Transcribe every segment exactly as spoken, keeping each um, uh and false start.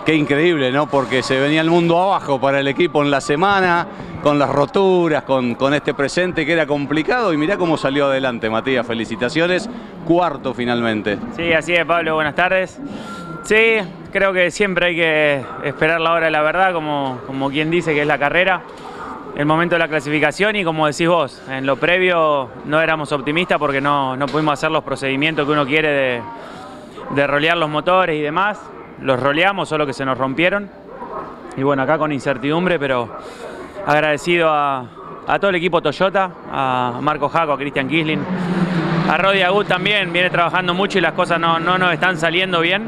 Qué increíble, ¿no? Porque se venía el mundo abajo para el equipo en la semana, con las roturas, con, con este presente que era complicado. Y mirá cómo salió adelante, Matías. Felicitaciones. Cuarto finalmente. Sí, así es, Pablo. Buenas tardes. Sí, creo que siempre hay que esperar la hora de la verdad, como, como quien dice que es la carrera, el momento de la clasificación. Y como decís vos, en lo previo no éramos optimistas porque no, no pudimos hacer los procedimientos que uno quiere de, de rolear los motores y demás. Los roleamos, solo que se nos rompieron. Y bueno, acá con incertidumbre, pero agradecido a, a todo el equipo Toyota, a Marco Jaco, a Christian Kisling, a Rodi Agut también, viene trabajando mucho y las cosas no, no nos están saliendo bien.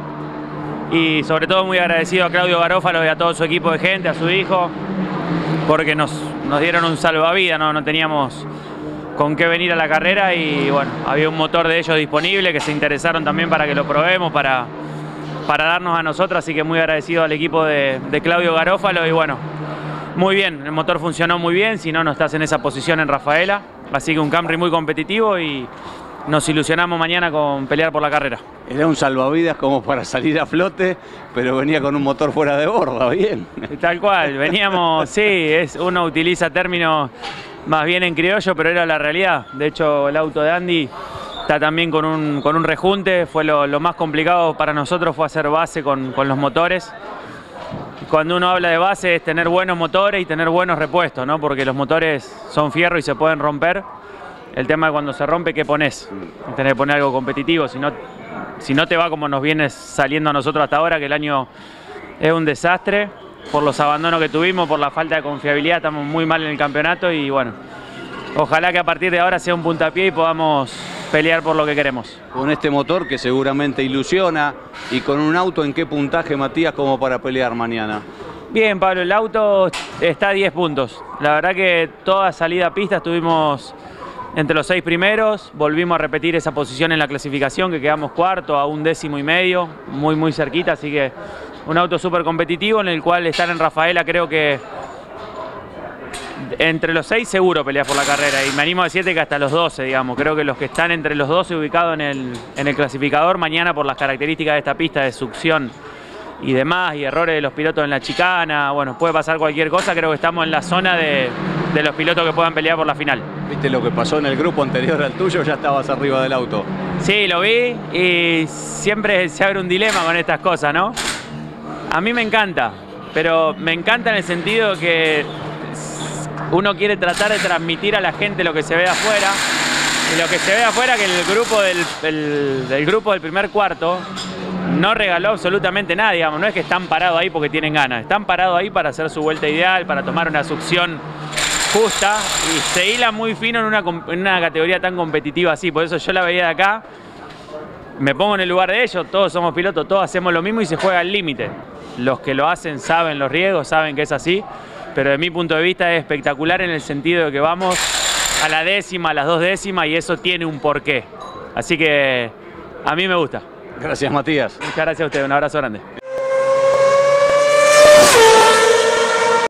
Y sobre todo muy agradecido a Claudio Garófalo y a todo su equipo de gente, a su hijo, porque nos, nos dieron un salvavidas, ¿no? No teníamos con qué venir a la carrera y bueno, había un motor de ellos disponible que se interesaron también para que lo probemos, para... para darnos a nosotros, así que muy agradecido al equipo de, de Claudio Garófalo y bueno, muy bien, el motor funcionó muy bien, si no, no estás en esa posición en Rafaela, así que un Camry muy competitivo y nos ilusionamos mañana con pelear por la carrera. Era un salvavidas como para salir a flote, pero venía con un motor fuera de borda, bien. Tal cual, veníamos, sí, es, uno utiliza términos más bien en criollo, pero era la realidad. De hecho, el auto de Andy está también con un, con un rejunte, fue lo, lo más complicado para nosotros fue hacer base con, con los motores. Cuando uno habla de base es tener buenos motores y tener buenos repuestos, ¿no? Porque los motores son fierro y se pueden romper. El tema de cuando se rompe, ¿qué pones? Tenés que poner algo competitivo, si no, si no te va como nos viene saliendo a nosotros hasta ahora, que el año es un desastre, por los abandonos que tuvimos, por la falta de confiabilidad, estamos muy mal en el campeonato y bueno, ojalá que a partir de ahora sea un puntapié y podamos pelear por lo que queremos. Con este motor que seguramente ilusiona y con un auto, ¿en qué puntaje, Matías, como para pelear mañana? Bien, Pablo, el auto está a diez puntos. La verdad que toda salida a pista estuvimos entre los seis primeros, volvimos a repetir esa posición en la clasificación, que quedamos cuarto a un décimo y medio, muy muy cerquita, así que un auto súper competitivo en el cual estar en Rafaela creo que entre los seis seguro peleas por la carrera y me animo a decirte que hasta los doce, digamos. Creo que los que están entre los doce ubicados en el, en el clasificador mañana por las características de esta pista de succión y demás y errores de los pilotos en la chicana, bueno, puede pasar cualquier cosa, creo que estamos en la zona de, de los pilotos que puedan pelear por la final. ¿Viste lo que pasó en el grupo anterior al tuyo? Ya estabas arriba del auto. Sí, lo vi y siempre se abre un dilema con estas cosas, ¿no? A mí me encanta, pero me encanta en el sentido que uno quiere tratar de transmitir a la gente lo que se ve afuera. Y lo que se ve afuera que el grupo del, el, del grupo del primer cuarto no regaló absolutamente nada, digamos. No es que están parados ahí porque tienen ganas. Están parados ahí para hacer su vuelta ideal, para tomar una succión justa. Y se hila muy fino en una, en una categoría tan competitiva así. Por eso yo la veía de acá. Me pongo en el lugar de ellos. Todos somos pilotos, todos hacemos lo mismo y se juega al límite. Los que lo hacen saben los riesgos, saben que es así. Pero de mi punto de vista es espectacular en el sentido de que vamos a la décima, a las dos décimas y eso tiene un porqué. Así que a mí me gusta. Gracias, Matías. Muchas gracias a ustedes, un abrazo grande.